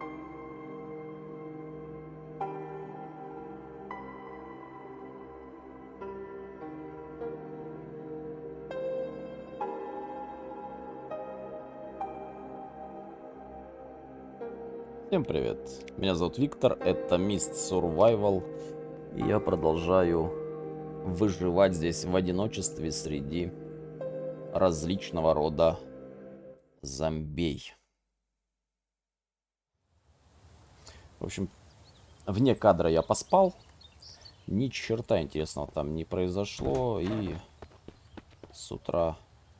Всем привет, меня зовут Виктор, это Mist Survival, и я продолжаю выживать здесь в одиночестве среди различного рода зомбей. В общем, вне кадра я поспал, ни черта интересного там не произошло, и с утра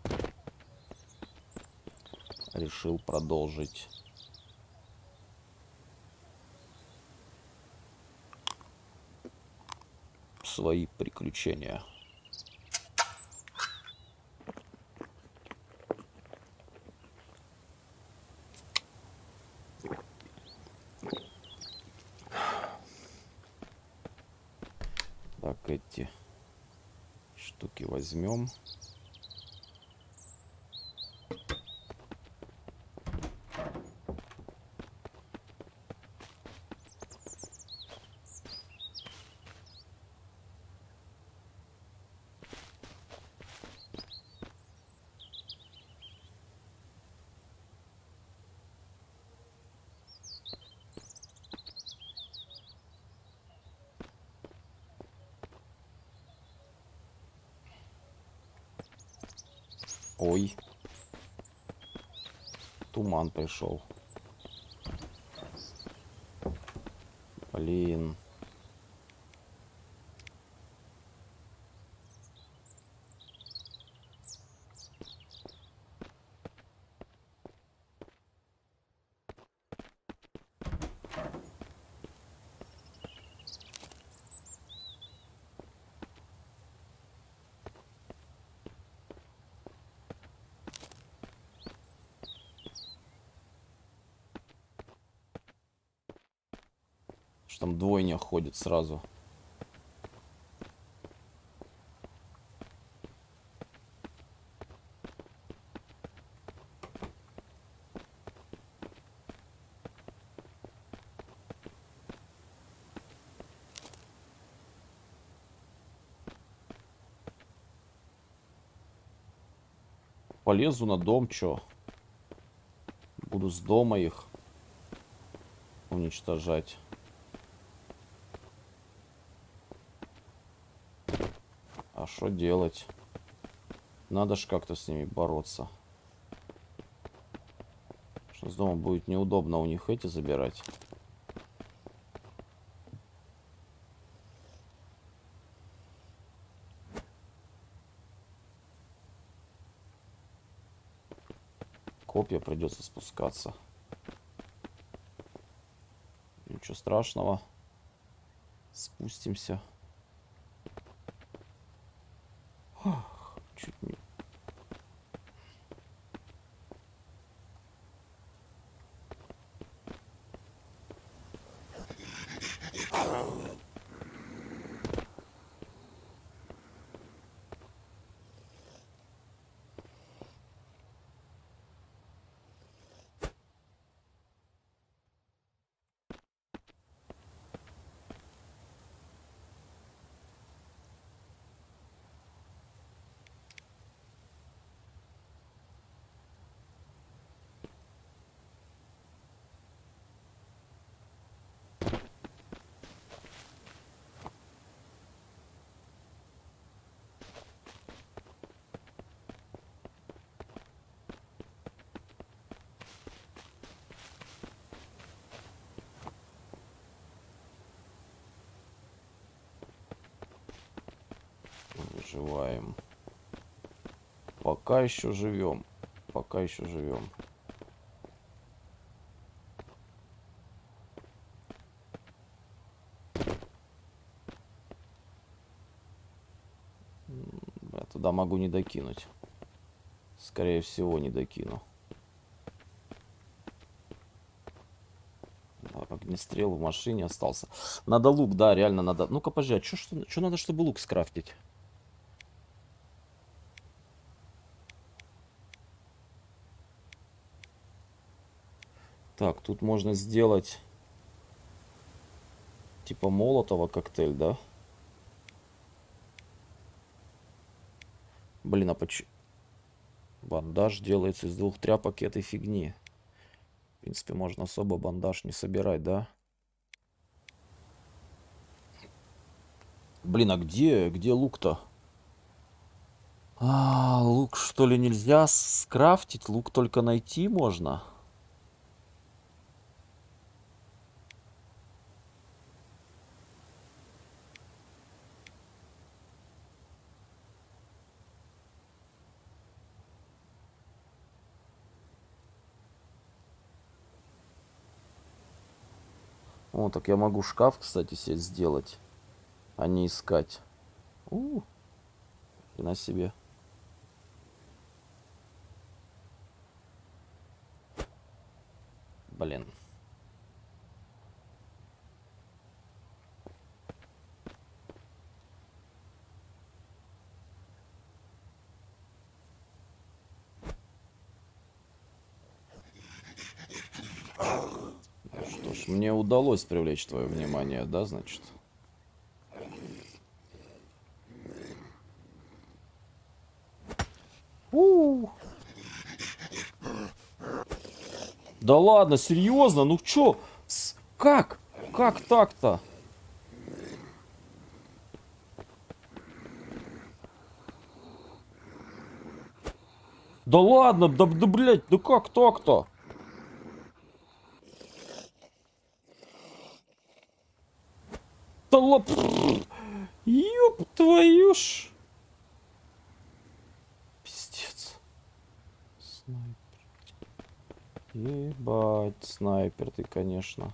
решил продолжить свои приключения. Так, эти штуки возьмем. Ой, туман пришел. Блин. Что там двойня ходит сразу. Полезу на дом, чё? Буду с дома их уничтожать. А что делать? Надо ж как-то с ними бороться. Что с дома будет неудобно у них эти забирать. Копья придется спускаться. Ничего страшного. Спустимся. Ах, чуть не... Выживаем. Пока еще живем. Пока еще живем. Я туда могу не докинуть. Скорее всего, не докину. Огнестрел в машине остался. Надо лук, да, реально надо. Ну-ка, подожди, а что надо, чтобы лук скрафтить? Так, тут можно сделать типа молотова коктейль, да? Блин, а почему... Бандаж делается из 2 тряпок этой фигни. В принципе, можно особо бандаж не собирать, да? Блин, а где лук-то? А, лук что ли нельзя скрафтить? Лук только найти можно? О, так я могу шкаф, кстати, себе сделать, а не искать. И на себе. Блин. Ну что ж, мне удалось привлечь твое внимание, да, значит? Да ладно, серьезно? Ну чё? Как? Как так-то? Да ладно, да блять, да как так-то? Да ёб твою ж. Пиздец. Снайпер. Ебать, снайпер ты, конечно.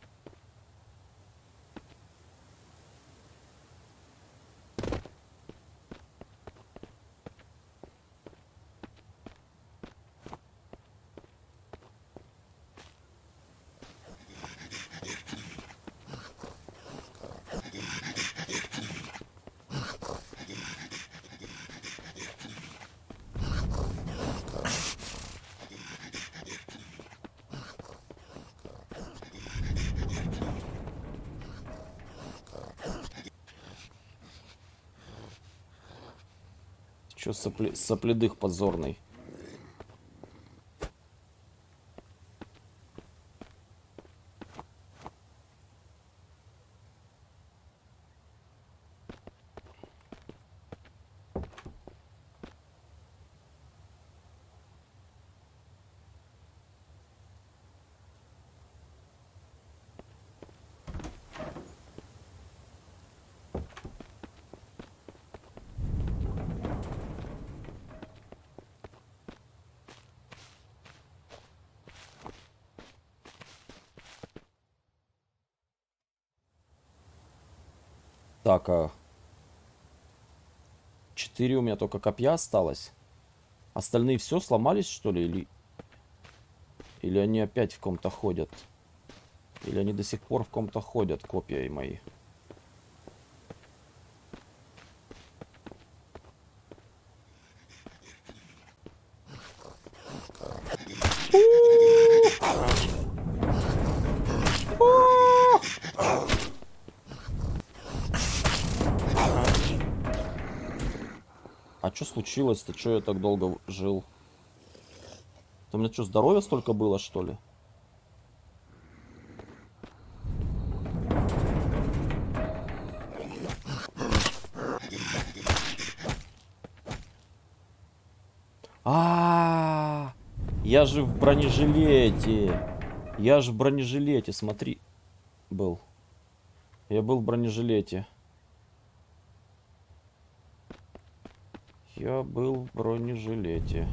Чё сопледых позорный? Так, а 4 у меня только копья осталось. Остальные все сломались, что ли? Или они опять в ком-то ходят? Или они до сих пор в ком-то ходят, копья мои? А что случилось-то? Что я так долго жил? У меня что, здоровья столько было, что ли? А, я же в бронежилете. Я же в бронежилете, смотри. Был. Я был в бронежилете. Я был в бронежилете.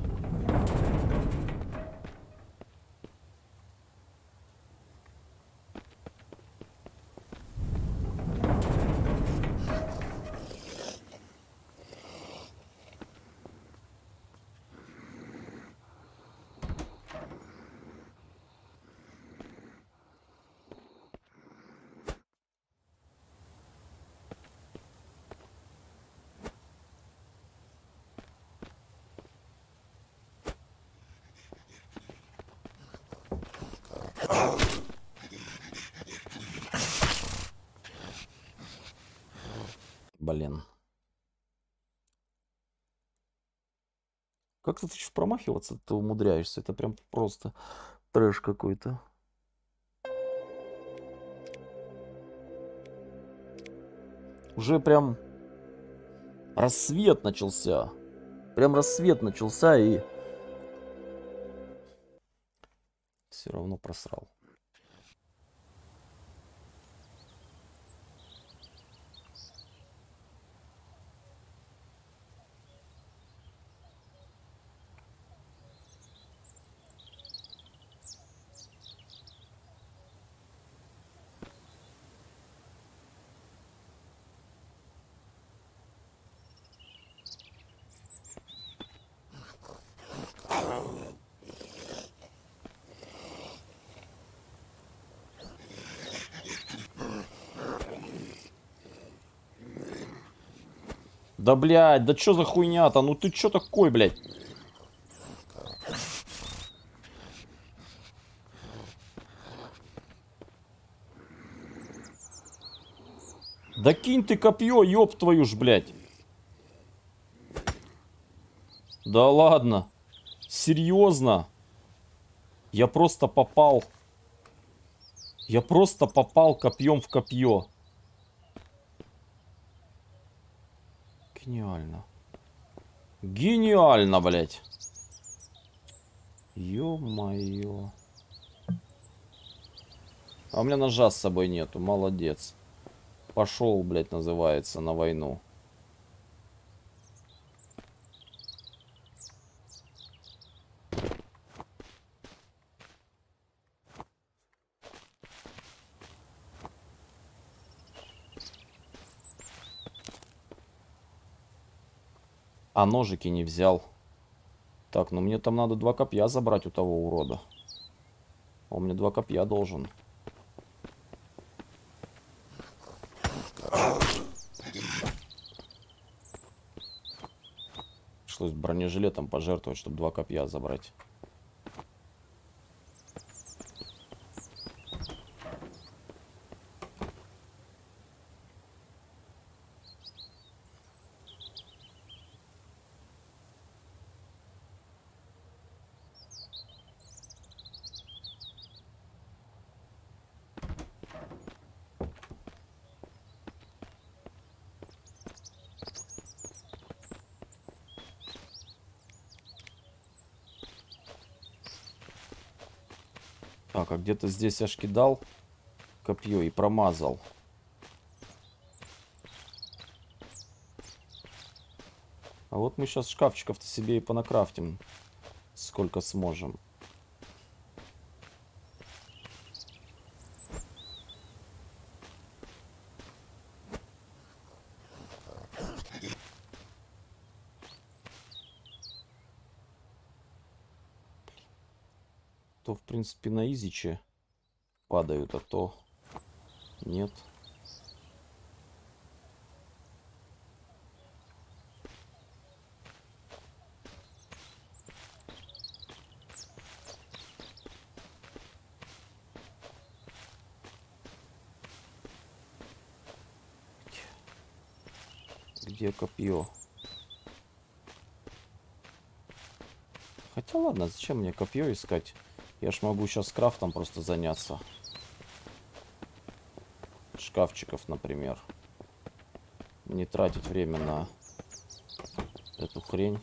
Блин. Как ты промахиваться ты умудряешься? Это прям просто трэш какой-то. Уже прям рассвет начался. Прям рассвет начался и все равно просрал. Да, блядь, да чё за хуйня-то? Ну ты чё такой, блядь? Да кинь ты копье, ёб твою ж, блядь. Да ладно. Серьезно? Я просто попал. Я просто попал копьем в копье. Гениально. Гениально, блядь. Ё-моё. А у меня ножа с собой нету, молодец. Пошел, блядь, называется, на войну. А ножики не взял. Так, ну мне там надо 2 копья забрать у того урода. Он мне 2 копья должен. Пришлось бронежилетом пожертвовать, чтобы 2 копья забрать. Так, а где-то здесь аж кидал копье и промазал. А вот мы сейчас шкафчиков-то себе и понакрафтим, сколько сможем. То, в принципе, на изиче падают, а то нет. Где копье? Хотя ладно, зачем мне копье искать? Я ж могу сейчас крафтом просто заняться. Шкафчиков, например. Не тратить время на эту хрень.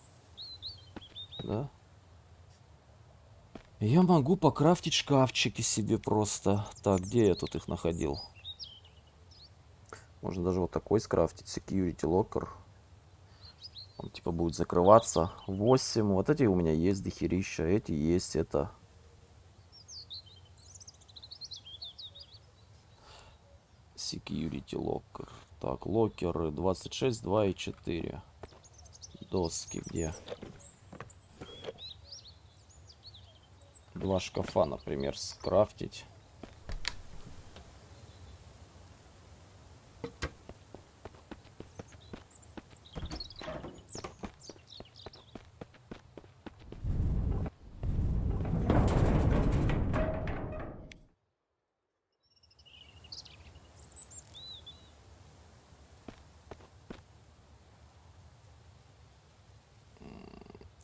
Да? Я могу покрафтить шкафчики себе просто. Так, где я тут их находил? Можно даже вот такой скрафтить. Security Locker. Он типа будет закрываться. 8. Вот эти у меня есть дохерища. Эти есть. Это... Security Locker. Так, локеры 26, 2 и 4. Доски где? 2 шкафа, например, скрафтить.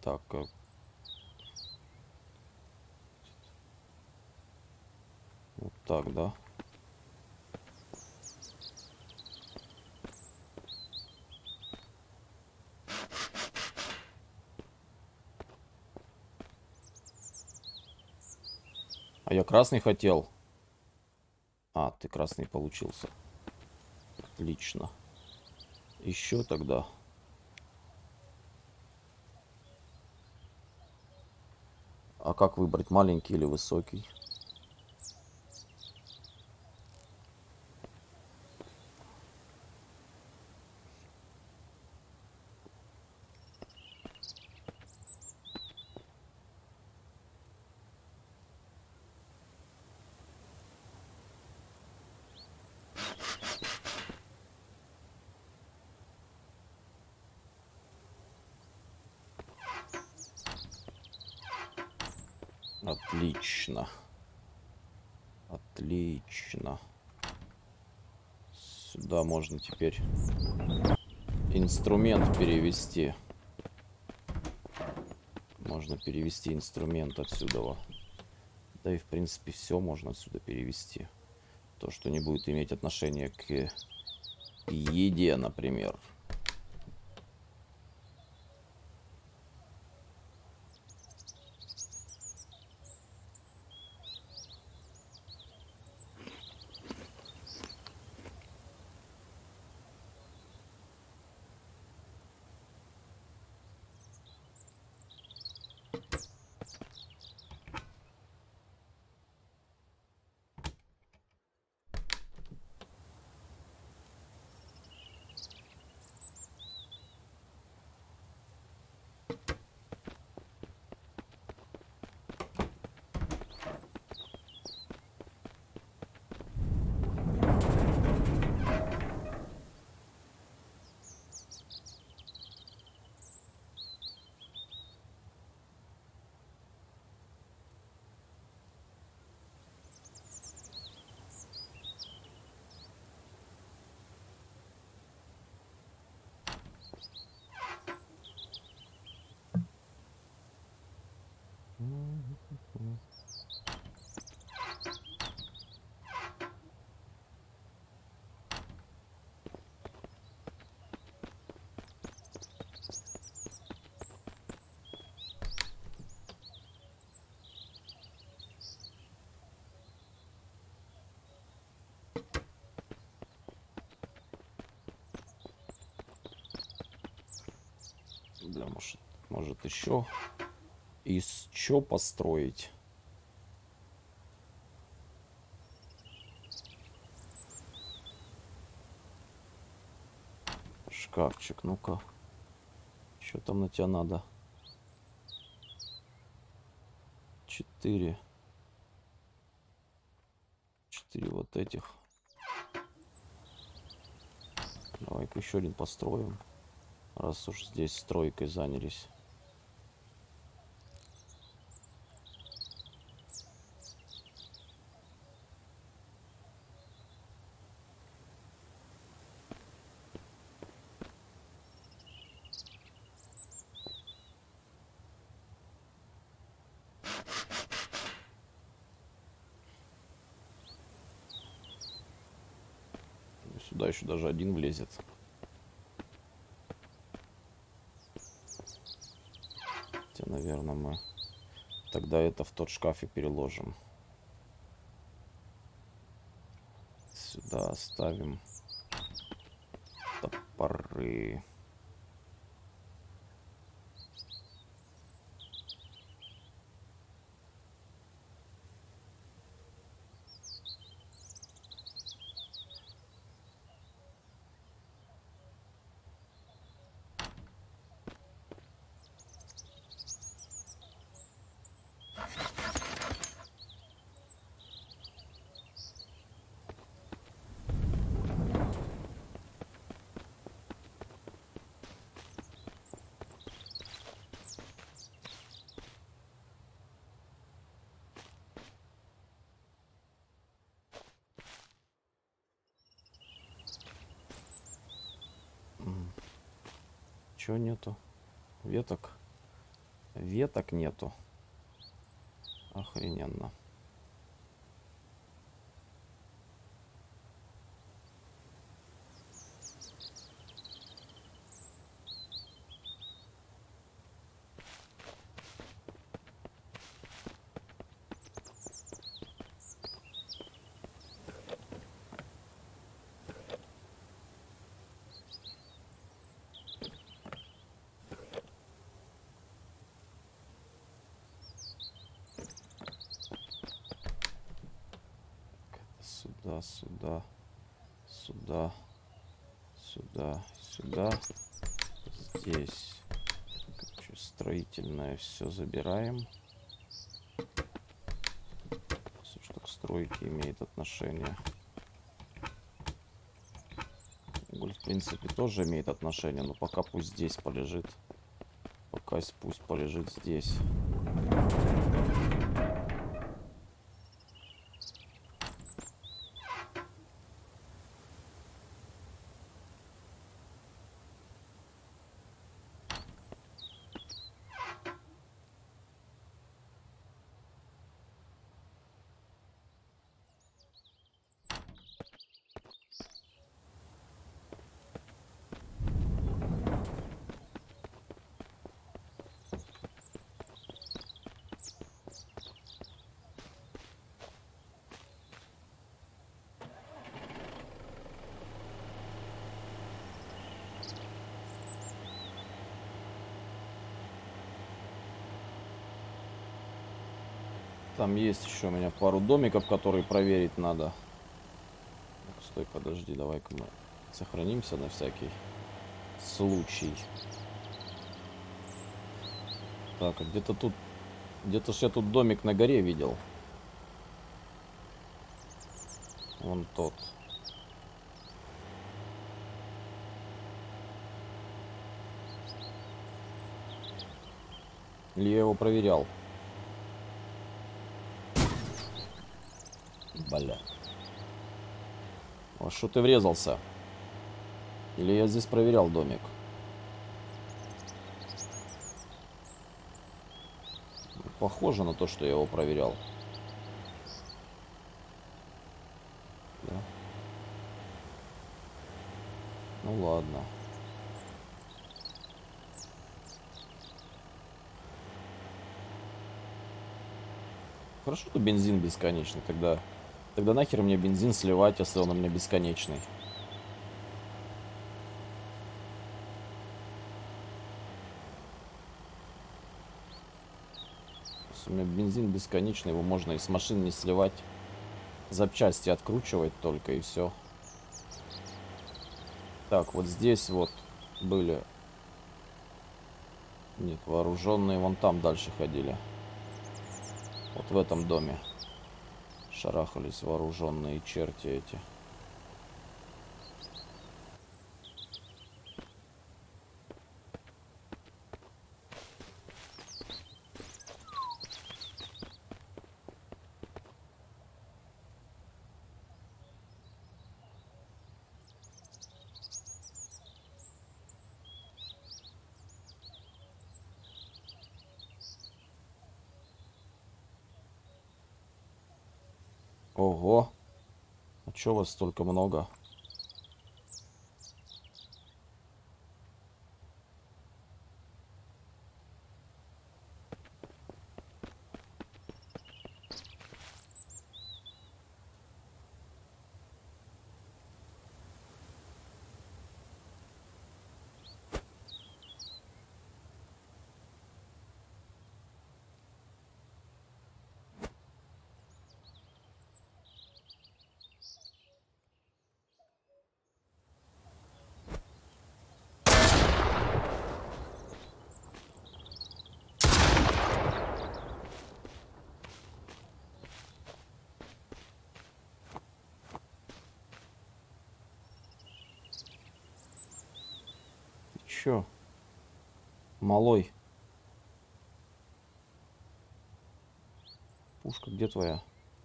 Так, вот так, да? А я красный хотел. А, ты красный получился. Отлично. Еще тогда. А как выбрать, маленький или высокий? Отлично. Отлично. Сюда можно теперь инструмент перевести. Можно перевести инструмент отсюда. Да и в принципе все можно отсюда перевести. То, что не будет иметь отношения к еде, например. Бля, может еще из чего построить? Шкафчик, ну-ка. Что там на тебя надо? 4 вот этих. Давай-ка еще один построим. Раз уж здесь стройкой занялись. Сюда еще даже один влезет. Хотя, наверное, мы тогда это в тот шкаф и переложим. Сюда оставим топоры. Чего нету? Веток. Веток нету. Охрененно. Сюда, сюда, сюда, сюда, сюда. Здесь. Короче, строительное все забираем. Все, что к стройке имеет отношение. Уголь, в принципе, тоже имеет отношение, но пока пусть здесь полежит. Пока пусть полежит здесь. Там есть еще у меня пару домиков, которые проверить надо. Стой, подожди, давай-ка мы сохранимся на всякий случай. Так, а где-то тут... Где-то ж я тут домик на горе видел. Вон тот. Или я его проверял? Бля. А что ты врезался? Или я здесь проверял домик? Похоже на то, что я его проверял. Да. Ну ладно. Хорошо, что бензин бесконечный. Тогда нахер мне бензин сливать, если он у меня бесконечный. Если у меня бензин бесконечный, его можно и с машин не сливать. Запчасти откручивать только и все. Так, вот здесь вот были... Нет, вооруженные вон там дальше ходили. Вот в этом доме шарахались вооруженные черти эти. Ого! А чё вас столько много? Ты чё? Малой. Пушка где твоя?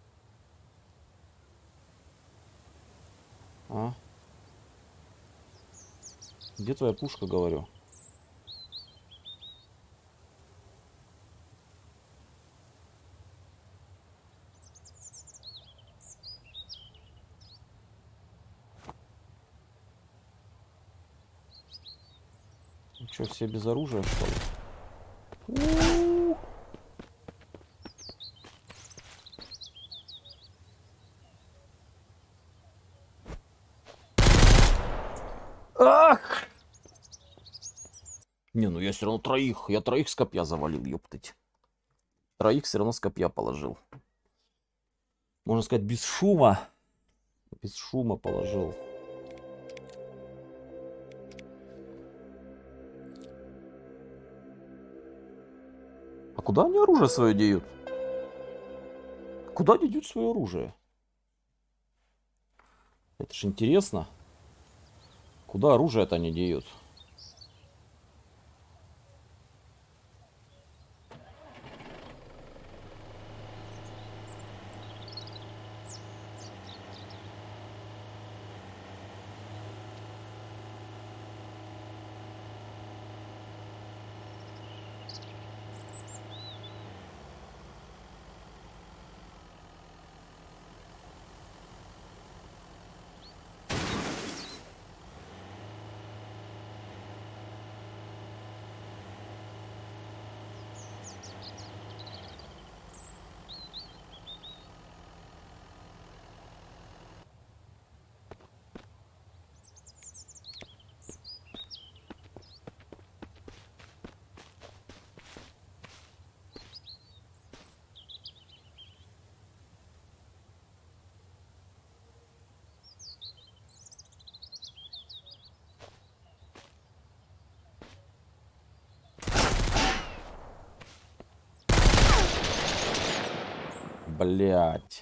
А? Где твоя пушка, говорю? Что, все без оружия, что ли? Ах! Не, ну я все равно троих. Я троих с копья завалил, ёптать. Троих все равно с копья положил. Можно сказать, без шума. Без шума положил. А куда они оружие свое деют? Куда они деют свое оружие? Это ж интересно. Куда оружие-то они деют? Блять.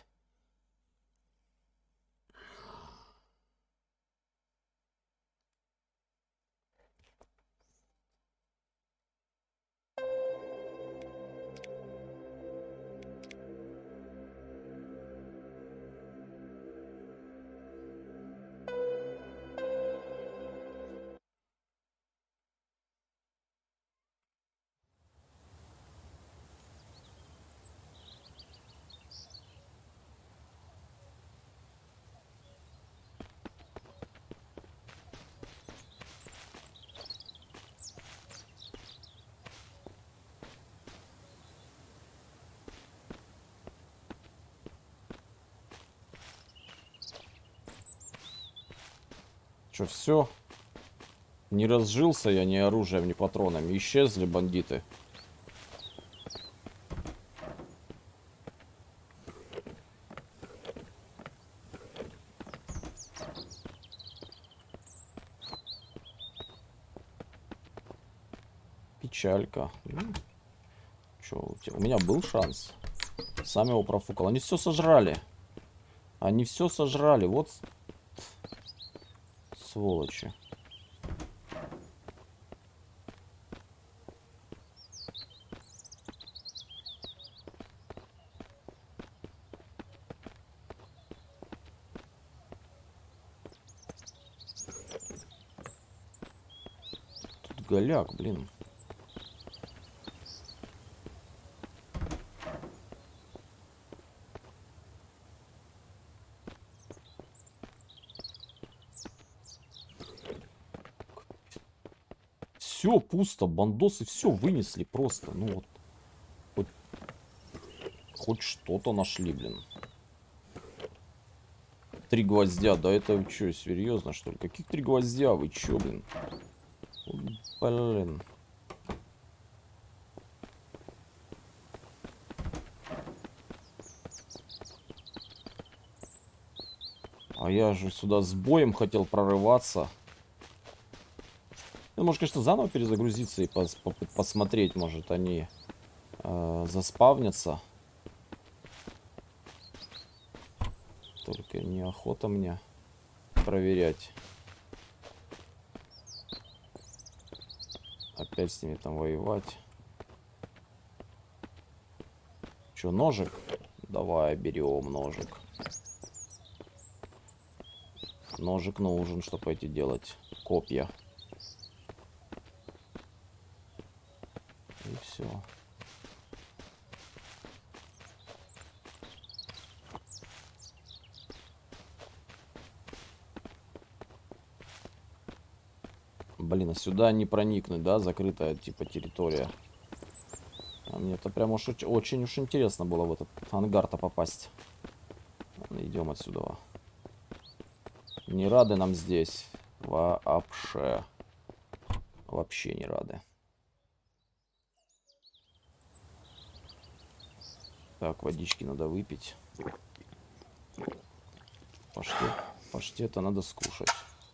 Че, все? Не разжился я ни оружием, ни патронами. Исчезли бандиты. Печалька. Че, у меня был шанс. Сам его профукал. Они все сожрали. Они все сожрали. Вот сволочи. Тут голяк, блин. Все пусто, бандосы все вынесли просто. Ну вот. Хоть что-то нашли, блин. 3 гвоздя. Да это вы что, серьезно, что ли? Каких 3 гвоздя? Вы чё, блин? Блин. А я же сюда с боем хотел прорываться. Ну, может, конечно, заново перезагрузиться и посмотреть, может, они заспавнятся. Только неохота мне проверять. Опять с ними там воевать. Че, ножик? Давай, берем ножик. Ножик нужен, чтобы пойти делать копья. И все. Блин, а сюда не проникнуть, да? Закрытая, типа, территория. А мне-то прям уж очень уж интересно было в этот ангар-то попасть. Идем отсюда. Не рады нам здесь. Вообще. Вообще не рады. Так, водички надо выпить. Паштета надо скушать.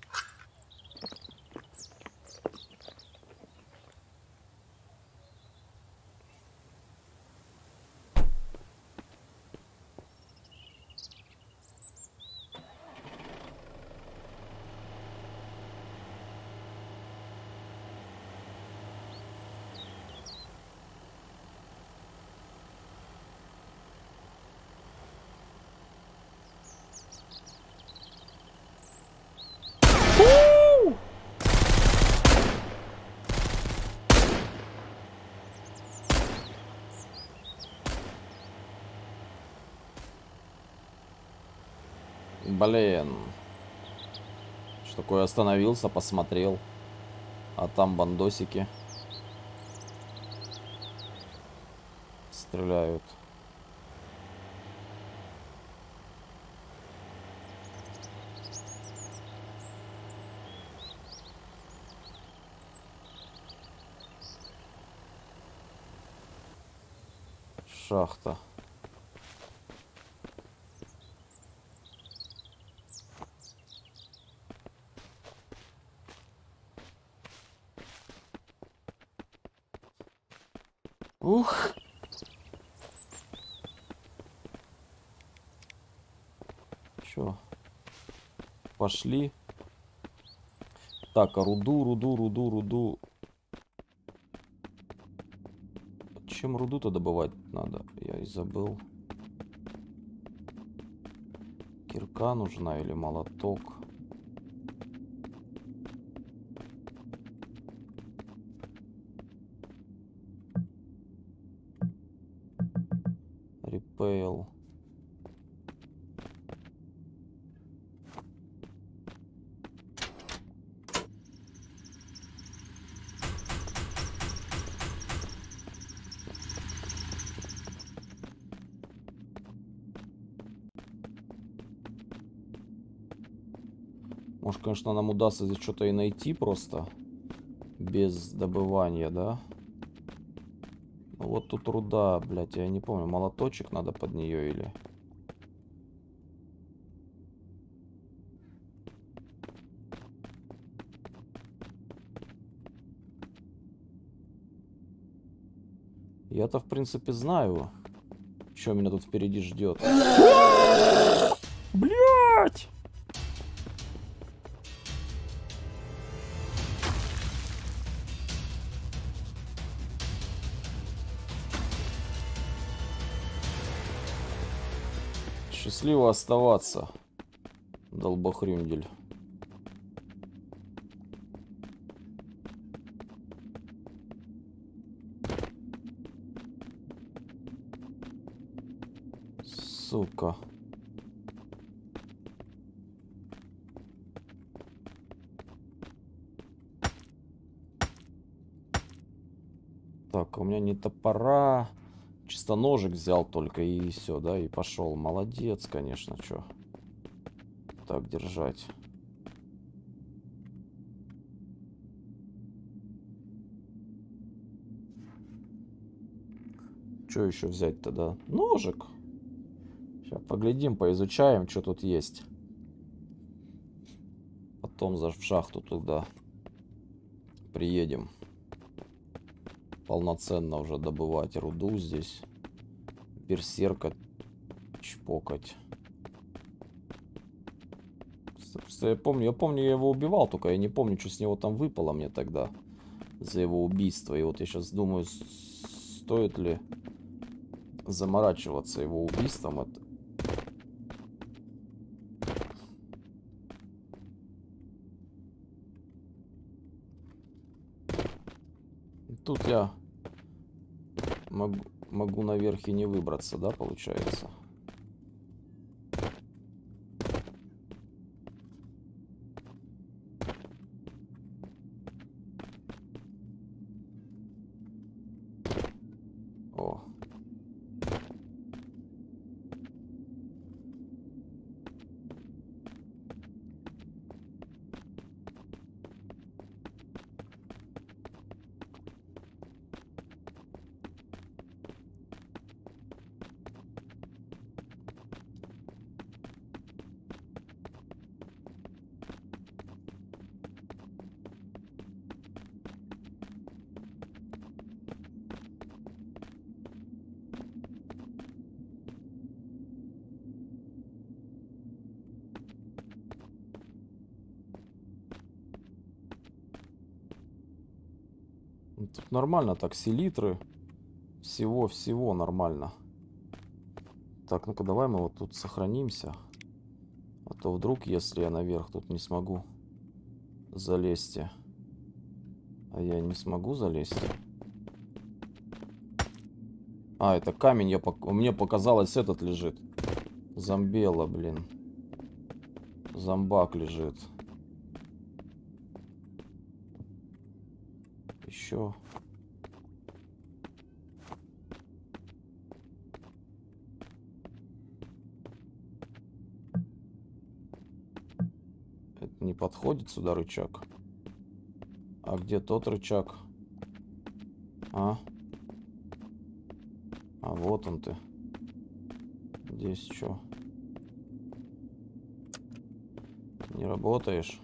Блин. Что такое, остановился, посмотрел. А там бандосики. Стреляют. Шахта. Ух. Чё? Пошли. Так, а руду. Чем руду-то добывать надо? Я и забыл. Кирка нужна или молоток? Репейл. Может, конечно, нам удастся здесь что-то и найти просто. Без добывания, да? Ну вот тут руда, блядь, я не помню. Молоточек надо под нее или... Я-то, в принципе, знаю, что меня тут впереди ждет. Блять! Счастливо оставаться, долбохрюндель. Сука. Так, у меня не топора. Чисто ножик взял только и все, да, и пошел. Молодец, конечно, чё. Так держать. Что еще взять тогда? Ножик. Сейчас поглядим, поизучаем, что тут есть. Потом в шахту туда приедем. Полноценно уже добывать руду здесь. Берсерка чпокать. Я помню, я его убивал, только я не помню, что с него там выпало мне тогда за его убийство. И вот я сейчас думаю, стоит ли заморачиваться его убийством. Это... Тут я могу наверх и не выбраться, да, получается? Тут нормально, так, селитры. Всего нормально. Так, ну-ка, давай мы вот тут сохранимся. А то вдруг, если я наверх тут не смогу залезть. А я не смогу залезть. А, это камень, мне показалось, этот лежит. Зомбела, блин. Зомбак лежит. Еще. Это не подходит сюда рычаг. А где тот рычаг? А вот он ты. Здесь что? Не работаешь?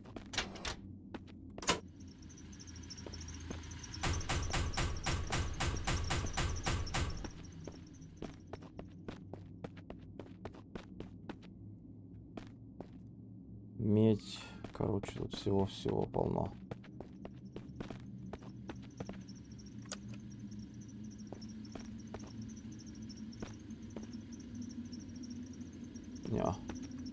Медь. Короче, тут всего полно. Не.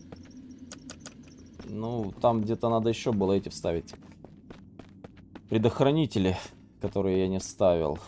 Ну, там где-то надо еще было эти вставить. Предохранители, которые я не вставил.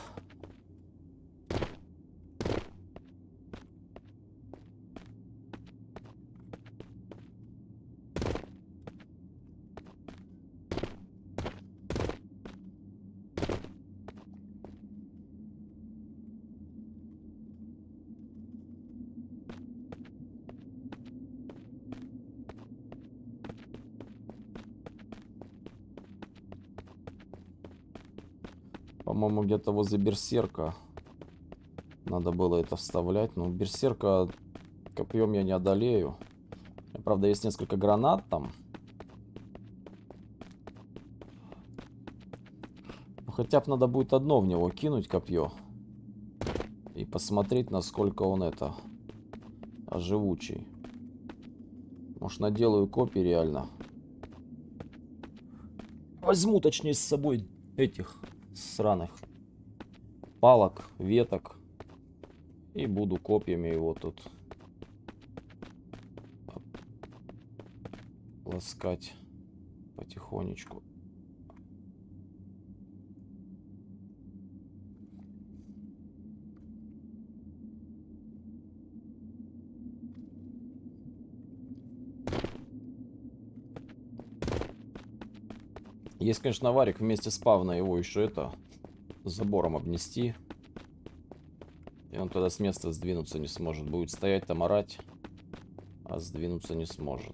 По-моему, где-то возле берсерка надо было это вставлять. Но берсерка копьем я не одолею. Правда, есть несколько гранат там. Хотя бы надо будет одно в него кинуть, копье. И посмотреть, насколько он живучий. Может, наделаю копий реально. Возьму, точнее, с собой этих сраных палок, веток. И буду копьями его тут ласкать потихонечку. Есть, конечно, аварик вместе с павна его еще забором обнести. И он тогда с места сдвинуться не сможет. Будет стоять там орать, а сдвинуться не сможет.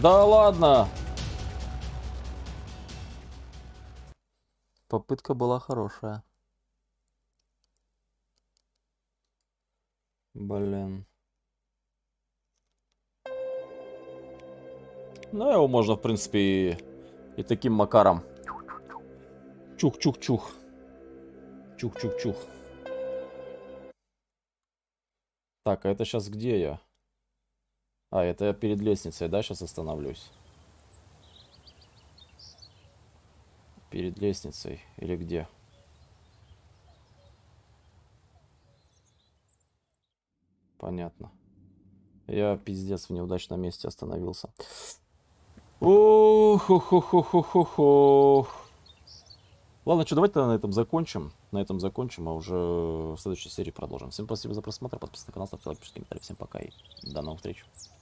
Да ладно! Попытка была хорошая. Блин. Ну, его можно, в принципе, и таким макаром. Чух-чух-чух. Чух-чух-чух. Так, а это сейчас где я? А, это я перед лестницей, да, сейчас остановлюсь? Перед лестницей или где? Понятно. Я, пиздец, в неудачном месте остановился. Ох. Ладно, что, давайте на этом закончим. На этом закончим, а уже в следующей серии продолжим. Всем спасибо за просмотр, подписывайтесь на канал, ставьте лайк, пишите комментарии. Всем пока и до новых встреч.